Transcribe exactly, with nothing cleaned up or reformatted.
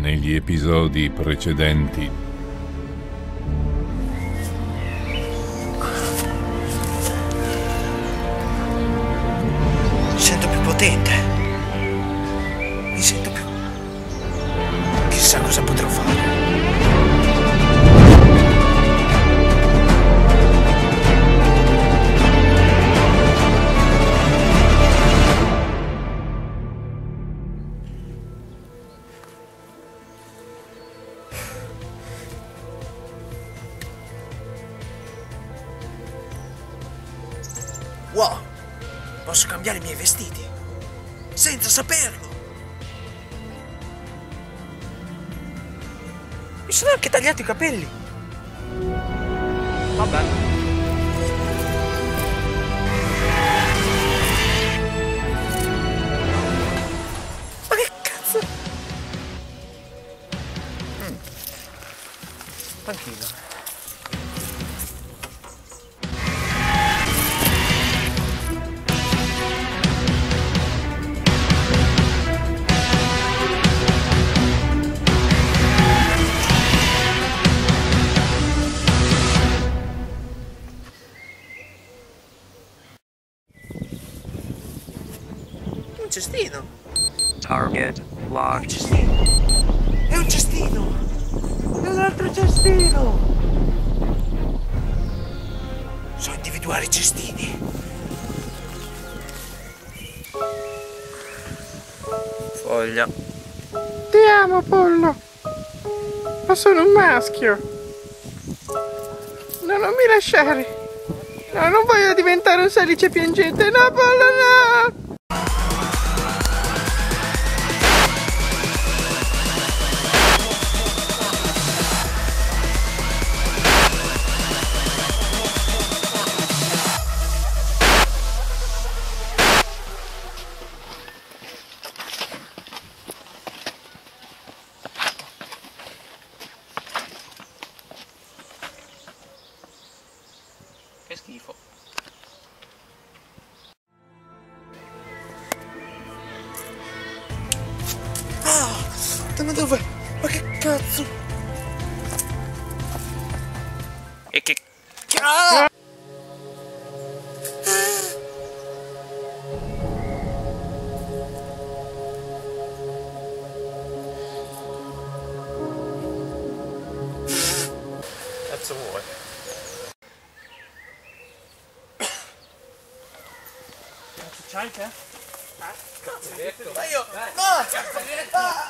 negli episodi precedenti. Mi sento più potente. Mi sento più... Chissà cosa potrò fare. Wow! Posso cambiare i miei vestiti senza saperlo! Mi sono anche tagliato i capelli! Vabbè. Ma che cazzo? Mm. Tranquillo. Un cestino! Target locked. Cestino! È un cestino! È un altro cestino! So individuare i cestini! Foglia. Ti amo, pollo! Ma sono un maschio! No, non mi lasciare! No, non voglio diventare un salice piangente! No, pollo, no! Che schifo. Ah! Ma dove? Ma che cazzo? E che... Ah! Cazzo vuoi? C'hai te? Ah, cazzo, ma io... No!